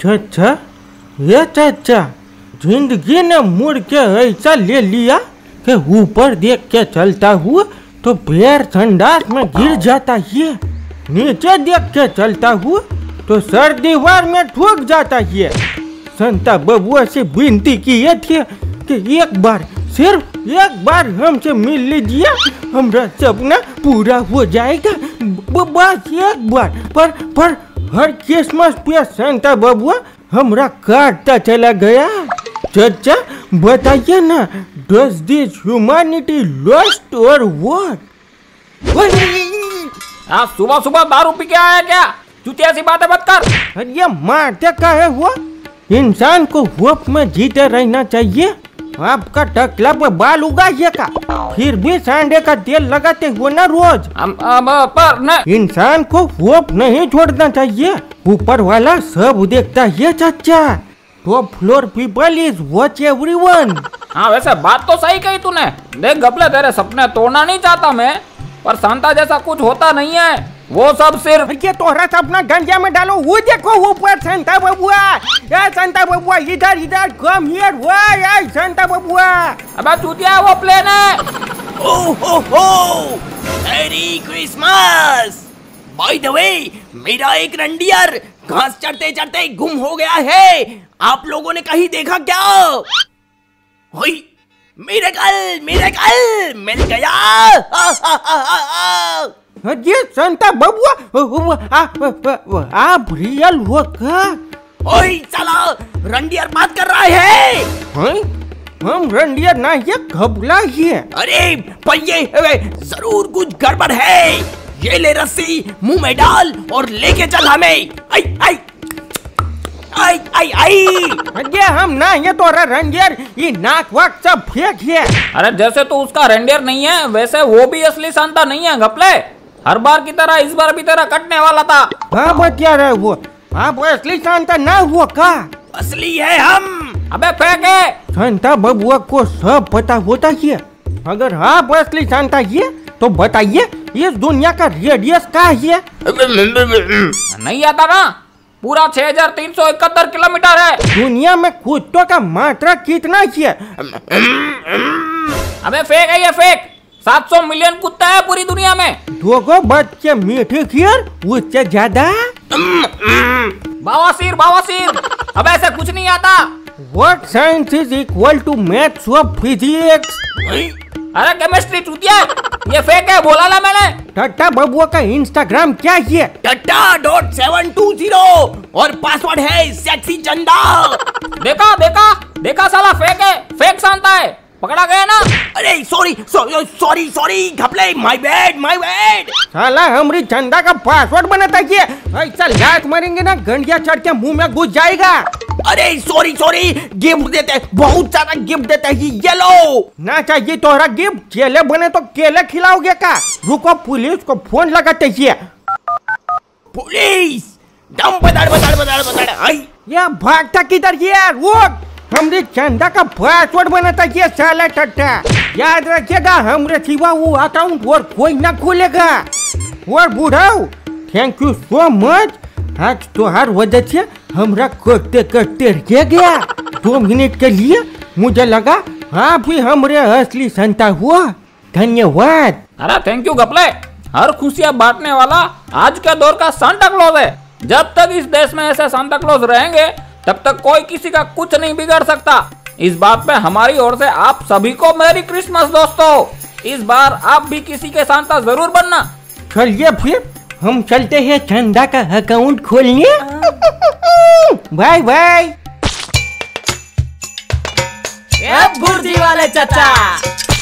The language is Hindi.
चाचा, ये चाचा, जिंदगी ने मुड़ के ऐसा ले लिया कि ऊपर देख के चलता हुआ तो पैर संडास में गिर जाता है, नीचे देख के चलता हुआ तो सर दीवार में ठुक जाता है। संता बबुआ से विनती किए थे कि एक बार, सिर्फ एक बार हमसे मिल लीजिए, हमारा सपना पूरा हो जाएगा, बस एक बार। पर हर क्रिसमस पे संता बबुआ हमरा काटता चला गया। चाचा बताइए ना, डज दिस ह्यूमैनिटी लॉस्ट और व्हाट? आप सुबह सुबह दारू पी के आया क्या? चुतिया सी बातें मत कर। अरे ये मारते का है हुआ? इंसान को होप में जीते रहना चाहिए। आपका टकला पे बाल उगाइए का, फिर भी सांडे का तेल लगाते हो ना रोज। पर नहीं, इंसान को होप नहीं छोड़ना चाहिए, ऊपर वाला सब देखता है चाचा। Top floor people is watch everyone. हाँ वैसे बात तो सही कही तूने। देख गपले, तेरे सपने तोड़ना नहीं चाहता मैं, पर सांता जैसा कुछ होता नहीं है, वो सब सिर्फ। ये तोहरा सपना गंजा में डालो, वो देखो ऊपर संता बबुआ। ये संता बबुआ इधर इधर, कम हियर, वाह संता बबुआ। अबे चूतिया वो प्लेन है। ओहो, मेरी क्रिसमस। बाय द वे, मेरा एक रंडियर घास चढ़ते चढ़ते गुम हो गया है, आप लोगों ने कहीं देखा क्या? होई, मिरेकल मिल गया। ये संता बबुआ, आप रियल हो का? ओए चला, रंडियर बात कर रहा है। हम रंडियर ना, ये घबला ही है। अरे पर ये जरूर कुछ गड़बड़ है। ये ले रस्सी, मुंह में डाल और लेके चल हमें। आई आई आई आई आई। ये हम ना, ये तो रंडियर, ये नाक वाक सब फेंक है। अरे जैसे तो उसका रेंडियर नहीं है, वैसे वो भी असली सांता नहीं है घपले। हर बार की तरह इस बार भी तेरा कटने वाला था। हाँ बतिया रहे वो, आप असली सांता ना हुआ का? असली है हम। अबे फेंके। संता बबुआ को सब पता होता है। अगर आप असली सांता है तो बताइए, इस दुनिया का रेडियस क्या है? नहीं आता ना, पूरा 6371 किलोमीटर है। दुनिया में कुत्तों का मात्रा कितना है? अबे फेंक है ये, फेंक। 700 मिलियन कुत्ता है पूरी दुनिया में। दोगो बच्चे मीठे खीर, उससे ज्यादा। बवासीर। अब ऐसे कुछ नहीं आता। What science is equal to maths of physics? अरे केमिस्ट्री चूतिया, ये फेक है, बोला ना मैंने। टट्टा बबुआ का इंस्टाग्राम क्या है? टट्टा.720 और पासवर्ड है सेक्सी चंदा। देखा साला फेक है, फेक सांता है, पकड़ा गया ना। अरे सॉरी घपले, माय बैड। साला हमरी चंदा का पासवर्ड बनाता है, ऐसा लात मारेंगे ना गंडिया चढ़ के मुंह में घुस जाएगा। अरे सॉरी गिफ्ट देते, बहुत सारा गिफ्ट देते ही, ये लो। ना चाहिए तोहरा गिफ्ट, केले बने तो केले खिलाओगे का? रुको, पुलिस को फोन लगाते हैं। पुलिस दम बदड़। आई ये भागता किधर है? रुक, हमरे चंदा का पासवर्ड बनाता है साला टट्टा। याद रखिएगा, हमरे सिवा वो अकाउंट और कोई ना खोलेगा। और बुढ़ाओ, थैंक यू सो मच। आज तो हर वजह से हमरा कटते रह गया। 2 मिनट के लिए मुझे लगा आप ही हमरे असली संता हुआ। धन्यवाद। अरे थैंक यू घपले। हर खुशियाँ बांटने वाला आज के दौर का सांता क्लॉज है। जब तक इस देश में ऐसे सांता क्लॉज रहेंगे, तब तक कोई किसी का कुछ नहीं बिगाड़ सकता। इस बात पे हमारी ओर से आप सभी को मैरी क्रिसमस दोस्तों। इस बार आप भी किसी के सांता जरूर बनना। चलिए फिर हम चलते हैं चंदा का अकाउंट खोलने। Bye bye. बुर्जी वाले चाचा।